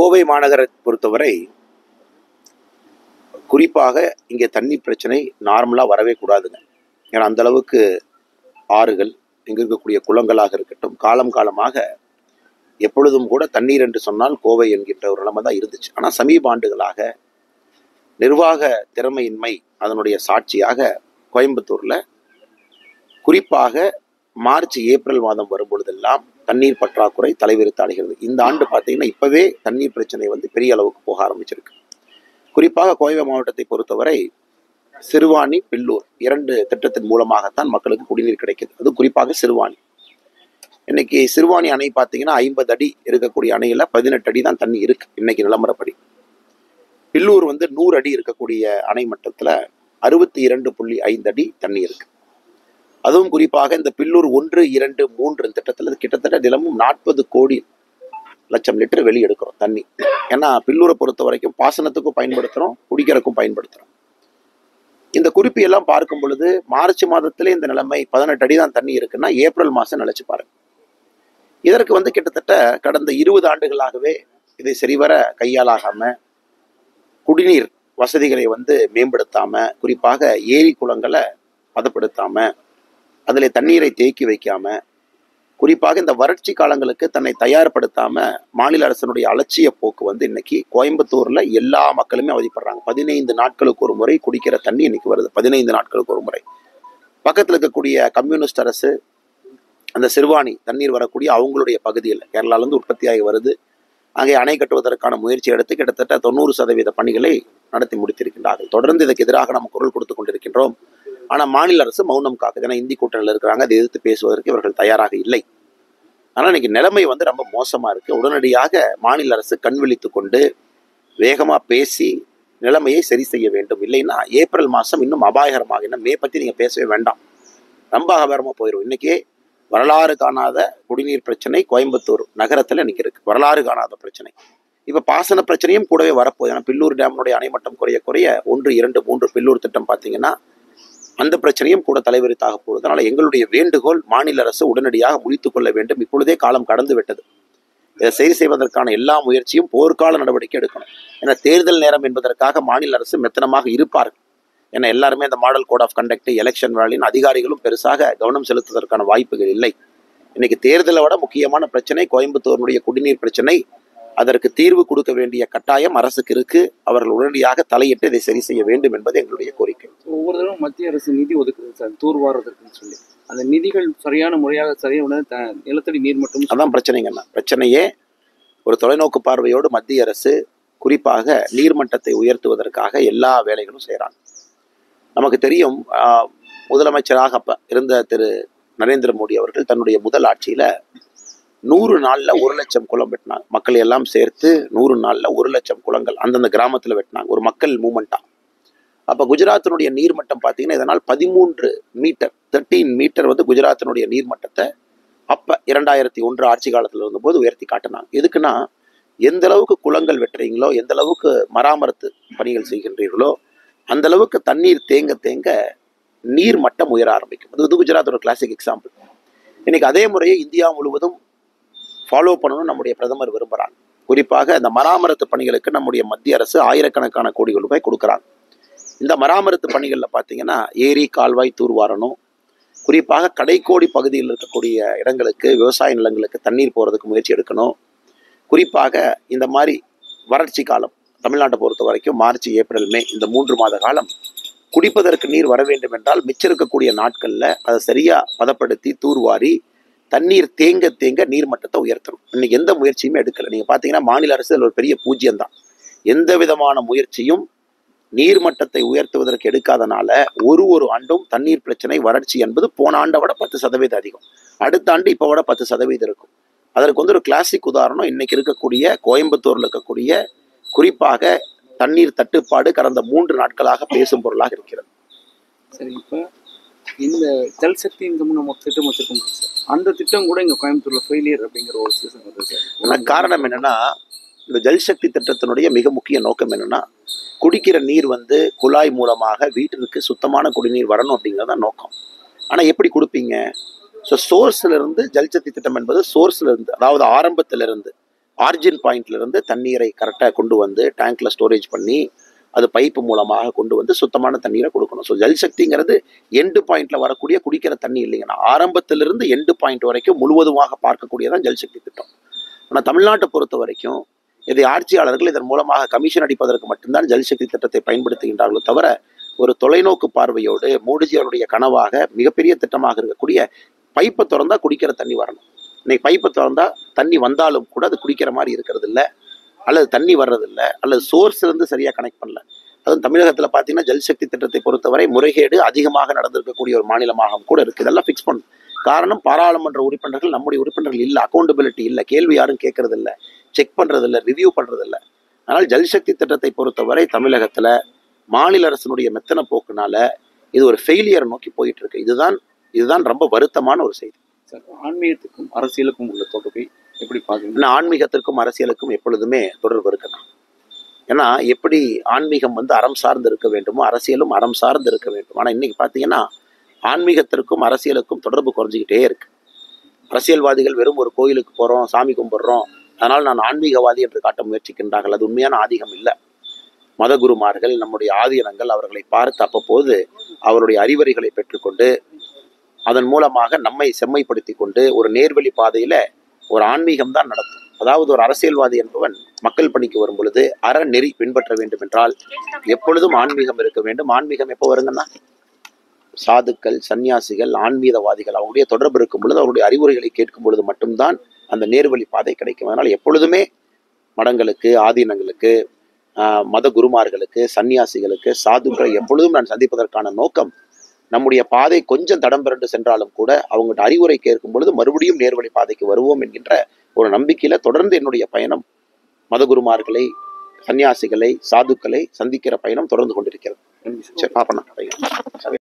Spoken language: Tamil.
கோவை மாநகரை பொறுத்தவரை குறிப்பாக இங்கே தண்ணீர் பிரச்சனை நார்மலாக வரவே கூடாதுங்க. ஏன்னா அந்த அளவுக்கு ஆறுகள், இங்கே இருக்கக்கூடிய குளங்களாக இருக்கட்டும், காலம் காலமாக எப்பொழுதும் கூட தண்ணீர் என்று சொன்னால் கோவை என்கின்ற ஒரு நிலைமை தான் இருந்துச்சு. ஆனால் சமீப ஆண்டுகளாக நிர்வாக திறமையின்மை அதனுடைய சாட்சியாக கோயம்புத்தூர்ல குறிப்பாக மார்ச் ஏப்ரல் மாதம் வரும்பொழுதெல்லாம் தண்ணீர் பற்றாக்குறை தலைவிரித்தாடுகிறது. இந்த ஆண்டு பார்த்தீங்கன்னா இப்பவே தண்ணீர் பிரச்சனை பெரிய அளவுக்கு போக ஆரம்பிச்சிருக்கு. குறிப்பாக கோவை மாவட்டத்தை பொறுத்தவரை சிறுவாணி, பில்லூர் 2 திட்டத்தின் மூலமாகத்தான் மக்களுக்கு குடிநீர் கிடைக்குது. அது குறிப்பாக சிறுவாணி. இன்னைக்கு சிறுவாணி அணை பார்த்தீங்கன்னா 50 அடி இருக்கக்கூடிய அணையில 18 அடி தான் தண்ணி இருக்கு இன்னைக்கு நிலமரப்படி. பில்லூர் 100 அடி இருக்கக்கூடிய அணை மட்டத்துல 62.5 அடி தண்ணி இருக்கு. அதுவும் குறிப்பாக இந்த பில்லூர் 1, 2, 3 திட்டத்துல கிட்டத்தட்ட தினமும் 40 கோடி லட்சம் லிட்டர் வெளியெடுக்கிறோம் தண்ணி. ஏன்னா பில்லூரை பொறுத்த வரைக்கும் பாசனத்துக்கும் பயன்படுத்துறோம், குடிக்கிறதுக்கும் பயன்படுத்துறோம். இந்த குறிப்பியெல்லாம் பார்க்கும் பொழுது மார்ச் மாதத்திலே இந்த நிலைமை 18 அடி தான் தண்ணி இருக்குன்னா ஏப்ரல் மாதம் நினைச்சு பாருங்க. இதற்கு கிட்டத்தட்ட கடந்த 20 ஆண்டுகளாகவே இதை சரிவர கையாளாகாம, குடிநீர் வசதிகளை மேம்படுத்தாம, குறிப்பாக ஏரி குளங்களை பதப்படுத்தாம, அதில் தண்ணீரை தேக்கி வைக்காம, குறிப்பாக இந்த வறட்சி காலங்களுக்கு தன்னை தயார்படுத்தாம மாநில அரசனுடைய அலட்சிய போக்கு இன்னைக்கு கோயம்புத்தூர்ல எல்லா மக்களுமே அவதிப்படுறாங்க. 15 நாட்களுக்கு ஒரு முறை குடிக்கிற தண்ணி இன்னைக்கு வருது. 15 நாட்களுக்கு ஒரு முறை. பக்கத்தில் இருக்கக்கூடிய கம்யூனிஸ்ட் அரசு அந்த சிறுவாணி தண்ணீர் வரக்கூடிய அவங்களுடைய பகுதியில் கேரளாவிலிருந்து உற்பத்தியாகி வருது. அங்கே அணை கட்டுவதற்கான முயற்சி எடுத்து கிட்டத்தட்ட 90% பணிகளை நடத்தி முடித்திருக்கின்றார்கள். தொடர்ந்து இதற்கு எதிராக நம்ம குரல் கொடுத்து கொண்டிருக்கின்றோம். ஆனால் மாநில அரசு மௌனம் காக்குது. ஏன்னா இந்தி கூட்டணியில் இருக்கிறாங்க, அதை எதிர்த்து பேசுவதற்கு இவர்கள் தயாராக இல்லை. ஆனால் இன்னைக்கு நிலைமை ரொம்ப மோசமா இருக்கு. உடனடியாக மாநில அரசு கண் விழித்து கொண்டு வேகமா பேசி நிலைமையை சரி செய்ய வேண்டும். இல்லைன்னா ஏப்ரல் மாதம் இன்னும் அபாயகரமாக, இன்னும் மே பற்றி நீங்க பேசவே வேண்டாம், ரொம்ப அபாயகரமா போயிடும். இன்னைக்கே வரலாறு காணாத குடிநீர் பிரச்சனை கோயம்புத்தூர் நகரத்தில் இன்னைக்கு இருக்கு. வரலாறு காணாத பிரச்சனை. இப்ப பாசன பிரச்சனையும் கூடவே வரப்போகுது. ஏன்னா பில்லூர் டேமுடைய அணைமட்டம் குறைய குறைய 1, 2, 3 பில்லூர் திட்டம் பார்த்தீங்கன்னா அந்த பிரச்சனையும் கூட தலைவிரித்தாக போகுது. அதனால எங்களுடைய வேண்டுகோள், மாநில அரசு உடனடியாக முடித்துக் கொள்ள வேண்டும். இப்பொழுதே காலம் கடந்து விட்டது. இதை சரி செய்வதற்கான எல்லா முயற்சியும் போர்க்கால நடவடிக்கை எடுக்கணும். ஏன்னா தேர்தல் நேரம் என்பதற்காக மாநில அரசு மெத்தனமாக இருப்பார்கள். ஏன்னா எல்லாருமே அந்த model code of conduct, election வேலையின் அதிகாரிகளும் பெருசாக கவனம் செலுத்துவதற்கான வாய்ப்புகள் இல்லை. இன்னைக்கு தேர்தலை விட முக்கியமான பிரச்சனை கோயம்புத்தூருடைய குடிநீர் பிரச்சனை. அதற்கு தீர்வு கொடுக்க வேண்டிய கட்டாயம் அரசுக்கு இருக்கு. அவர்கள் உடனடியாக தலையிட்டு இதை சரி செய்ய வேண்டும் என்பது எங்களுடைய கோரிக்கை. ஒவ்வொரு தடவை மத்திய அரசு நிதி ஒதுக்குது சார் தூர்வாரதற்குன்னு சொல்லி. அந்த நிதிகள் சரியான முறையாக நிலத்தடி நீர் மட்டும் அதான் பிரச்சனைங்கண்ணா. பிரச்சனையே ஒரு தொலைநோக்கு பார்வையோடு மத்திய அரசு குறிப்பாக நீர்மட்டத்தை உயர்த்துவதற்காக எல்லா வேலைகளும் செய்யறாங்க. நமக்கு தெரியும், முதலமைச்சராக அப்ப இருந்த திரு நரேந்திர மோடி அவர்கள் தன்னுடைய முதல் ஆட்சியில 100 நாள்ல 1 லட்சம் குளம் வெட்டினாங்க. மக்கள் எல்லாம் சேர்த்து 100 நாள்ல 1 லட்சம் குளங்கள் அந்தந்த கிராமத்துல வெட்டினாங்க. ஒரு மக்கள் மூமெண்டா. அப்ப குஜராத்தினுடைய நீர்மட்டம் பார்த்தீங்கன்னா இதனால் 13 மீட்டர் குஜராத்தினுடைய நீர்மட்டத்தை அப்ப 2001 ஆட்சி காலத்துல இருந்தபோது உயர்த்தி காட்டினாங்க. எதுக்குன்னா எந்த அளவுக்கு குளங்கள் வெட்டுறீங்களோ, எந்த அளவுக்கு மராமத்து பணிகள் செய்கின்றீர்களோ, அந்த அளவுக்கு தண்ணீர் தேங்க தேங்க நீர் மட்டம் உயர ஆரம்பிக்கும். அது குஜராத் ஒரு கிளாசிக் எக்ஸாம்பிள். இன்னைக்கு அதே முறையை இந்தியா முழுவதும் ஃபாலோ பண்ணணும் நம்முடைய பிரதமர் விரும்புகிறாங்க. குறிப்பாக இந்த மராமத்து பணிகளுக்கு நம்முடைய மத்திய அரசு ஆயிரக்கணக்கான கோடிகள் ரூபாய் கொடுக்குறாங்க. இந்த மராமத்து பணிகளில் பார்த்தீங்கன்னா ஏரி, கால்வாய் தூர்வாரணும். குறிப்பாக கடைக்கோடி பகுதியில் இருக்கக்கூடிய இடங்களுக்கு, விவசாய நிலங்களுக்கு தண்ணீர் போகிறதுக்கு முயற்சி எடுக்கணும். குறிப்பாக இந்த மாதிரி வறட்சி காலம் தமிழ்நாட்டை பொறுத்த வரைக்கும் மார்ச், ஏப்ரல், மே இந்த 3 மாத காலம் குடிப்பதற்கு நீர் வர வேண்டும் என்றால் மிச்சம் இருக்கக்கூடிய நாட்களில் அதை சரியா பதப்படுத்தி தூர்வாரி தண்ணீர் தேங்க தேங்க நீர்மட்டத்தை உயர்த்தணும். இன்னைக்கு எந்த முயற்சியுமே எடுக்கல. நீங்க பாத்தீங்கன்னா மாநில அரசு ஒரு பெரிய பூஜ்யம் தான். எந்த விதமான முயற்சியும் நீர்மட்டத்தை உயர்த்துவதற்கு எடுக்காதனால ஒரு ஆண்டும் தண்ணீர் பிரச்சனை, வறட்சி என்பது போன ஆண்டை விட 10% அதிகம். அடுத்த ஆண்டு இப்போ விட 10% இருக்கும். அதற்கு ஒரு கிளாசிக் உதாரணம் இன்னைக்கு இருக்கக்கூடிய கோயம்புத்தூர்ல இருக்கக்கூடிய குறிப்பாக தண்ணீர் தட்டுப்பாடு கடந்த 3 நாட்களாக பேசும் பொருளாக இருக்கிறது. சரி, இப்போ இந்த ஜல்சக்தி நம்ம திட்டம் வச்சிருக்கோம் சார். அந்த திட்டம் கூட இங்க கோயம்புத்தூர்ல ஃபெயிலியர் அப்படிங்கிற ஒரு சீசன் வருது சார். காரணம் என்னன்னா, இந்த ஜல்சக்தி திட்டத்தினுடைய மிக முக்கிய நோக்கம் என்னன்னா, குடிக்கிற நீர் குழாய் மூலமாக வீட்டிற்கு சுத்தமான குடிநீர் வரணும் அப்படிங்கிறது தான் நோக்கம். ஆனா எப்படி கொடுப்பீங்க? ஸோ சோர்ஸ்ல இருந்து ஜல்சக்தி திட்டம் என்பது சோர்ஸ்ல இருந்து, அதாவது ஆரம்பத்திலிருந்து ஆர்ஜின் பாயிண்ட்லேருந்து தண்ணீரை கரெக்டாக கொண்டு வந்து டேங்க்கில் ஸ்டோரேஜ் பண்ணி அது பைப்பு மூலமாக கொண்டு வந்து சுத்தமான தண்ணீரை கொடுக்கணும். ஸோ ஜல்சக்திங்கிறது எண்டு பாயிண்டில் வரக்கூடிய குடிக்கிற தண்ணி இல்லைங்கண்ணா, ஆரம்பத்திலிருந்து எண்டு பாயிண்ட் வரைக்கும் முழுவதுமாக பார்க்கக்கூடியதான் ஜல்சக்தி திட்டம். ஆனால் தமிழ்நாட்டை பொறுத்த வரைக்கும் இதை ஆட்சியாளர்கள் இதன் மூலமாக கமிஷன் அடிப்பதற்கு மட்டும்தான் ஜல்சக்தி திட்டத்தை பயன்படுத்துகின்றார்களோ தவிர ஒரு தொலைநோக்கு பார்வையோடு மோடிஜி அவருடைய கனவாக மிகப்பெரிய திட்டமாக இருக்கக்கூடிய பைப்பை திறந்தா குடிக்கிற தண்ணி வரணும். இன்னைக்கு பைப்பை திறந்தா தண்ணி வந்தாலும் கூட அது குடிக்கிற மாதிரி இருக்கிறது இல்லை, அல்லது தண்ணி வர்றதில்லை, அல்லது சோர்ஸ் இருந்து சரியாக கனெக்ட் பண்ணல. அதுவும் தமிழகத்தில் பார்த்தீங்கன்னா ஜல்சக்தி திட்டத்தை பொறுத்தவரை முறைகேடு அதிகமாக நடந்திருக்கக்கூடிய ஒரு மாநிலமாக கூட இருக்குது. இதெல்லாம் ஃபிக்ஸ் பண்ணும். காரணம், பாராளுமன்ற உறுப்பினர்கள் நம்முடைய உறுப்பினர்கள் இல்லை, அக்கௌண்டபிலிட்டி இல்லை, கேள்வி யாரும் கேட்கறது இல்லை, செக் பண்ணுறதில்ல, ரிவ்யூ பண்ணுறதில்ல. அதனால் ஜல்சக்தி திட்டத்தை பொறுத்தவரை தமிழகத்தில் மாநில அரசினுடைய மெத்தன போக்குனால இது ஒரு ஃபெயிலியர் நோக்கி போயிட்டு இருக்கு. இதுதான் ரொம்ப வருத்தமான ஒரு செய்தி. சார், ஆன்மீகத்துக்கும் அரசியலுக்கும் உள்ள தொடர்பை எப்படி பார்க்குறீங்க? ஆன்மீகத்திற்கும் அரசியலுக்கும் எப்பொழுதுமே தொடர்பு இருக்கணும். ஏன்னா எப்படி ஆன்மீகம் அறம் சார்ந்து இருக்க வேண்டுமோ அரசியலும் அறம் சார்ந்து இருக்க வேண்டும். ஆனால் இன்னைக்கு பார்த்தீங்கன்னா ஆன்மீகத்திற்கும் அரசியலுக்கும் தொடர்பு குறைஞ்சிக்கிட்டே இருக்கு. அரசியல்வாதிகள் வெறும் ஒரு கோயிலுக்கு போகிறோம், சாமி கும்பிட்றோம், அதனால் நான் ஆன்மீகவாதி என்று காட்ட முயற்சிக்கின்றார்கள். அது உண்மையான ஆதிகம் இல்லை. மதகுருமார்கள், நம்முடைய ஆதீனங்கள் அவர்களை பார்த்து அப்பப்போது அவருடைய அறிவுரைகளை பெற்றுக்கொண்டு அதன் மூலமாக நம்மை செம்மைப்படுத்தி கொண்டு ஒரு நேர்வழி பாதையில ஒரு ஆன்மீகம் தான் நடத்தும். அதாவது ஒரு அரசியல்வாதி என்பவன் மக்கள் பணிக்கு வரும் பொழுது அறநெறி பின்பற்ற வேண்டும் என்றால் எப்பொழுதும் ஆன்மீகம் இருக்க வேண்டும். ஆன்மீகம் எப்போ வருங்கன்னா சாதுக்கள், சன்னியாசிகள், ஆன்மீகவாதிகள் அவங்களுடைய தொடர்பு இருக்கும் பொழுது அவருடைய அறிவுரைகளை கேட்கும் பொழுது மட்டும்தான் அந்த நேர்வழி பாதை கிடைக்கும். அதனால் எப்பொழுதுமே மடங்களுக்கு, ஆதீனங்களுக்கு, மத குருமார்களுக்கு, சன்னியாசிகளுக்கு, சாதுக்களை எப்பொழுதும் நான் சந்திப்பதற்கான நோக்கம் நம்முடைய பாதை கொஞ்சம் தடம் பிறண்டு சென்றாலும் கூட அவங்கள்ட்ட அறிவுரை கேட்கும் பொழுது மறுபடியும் நேர்வழி பாதைக்கு வருவோம் என்கின்ற ஒரு நம்பிக்கையில தொடர்ந்து என்னுடைய பயணம் மதகுருமார்களை, சன்னியாசிகளை, சாதுக்களை சந்திக்கிற பயணம் தொடர்ந்து கொண்டிருக்கிறது. சரி, பாப்பண்ணா.